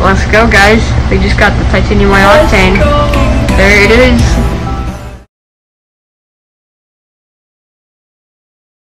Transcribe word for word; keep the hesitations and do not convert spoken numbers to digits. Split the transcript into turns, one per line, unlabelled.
Let's go, guys. We just got the Titanium White Octane. There it is.